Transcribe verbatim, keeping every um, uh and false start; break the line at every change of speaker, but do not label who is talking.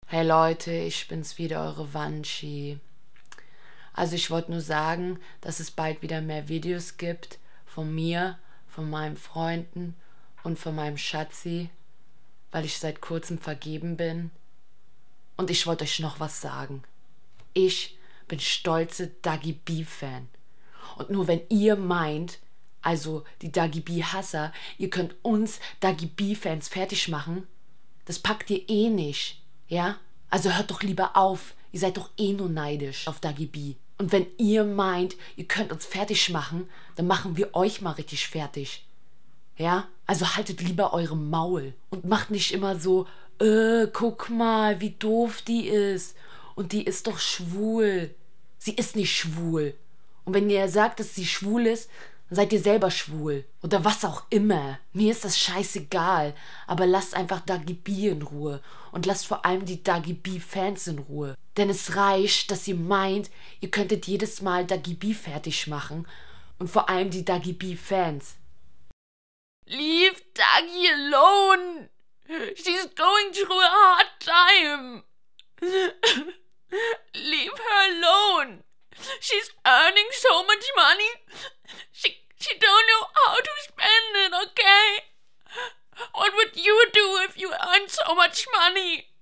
Hey Leute, ich bin's wieder, eure Wanchi. Also ich wollte nur sagen, dass es bald wieder mehr Videos gibt von mir, von meinen Freunden und von meinem Schatzi, weil ich seit kurzem vergeben bin. Und ich wollte euch noch was sagen. Ich bin stolze Dagi B-Fan. Und nur wenn ihr meint, also die Dagi B-Hasser, ihr könnt uns Dagi B-Fans fertig machen, das packt ihr eh nicht. Ja? Also hört doch lieber auf. Ihr seid doch eh nur neidisch auf Dagi B. Und wenn ihr meint, ihr könnt uns fertig machen, dann machen wir euch mal richtig fertig. Ja? Also haltet lieber eure Maul. Und macht nicht immer so, äh, guck mal, wie doof die ist. Und die ist doch schwul. Sie ist nicht schwul. Und wenn ihr sagt, dass sie schwul ist, dann seid ihr selber schwul. Oder was auch immer. Mir ist das scheißegal. Aber lasst einfach Dagi B in Ruhe. Und lasst vor allem die Dagi B-Fans in Ruhe. Denn es reicht, dass ihr meint, ihr könntet jedes Mal Dagi B fertig machen. Und vor allem die Dagi B-Fans.
Leave Dagi alone. She's going through a hard time. Leave her alone. She's earning so much money. She she don't know how to spend it, okay? What would you do if you earned so much money?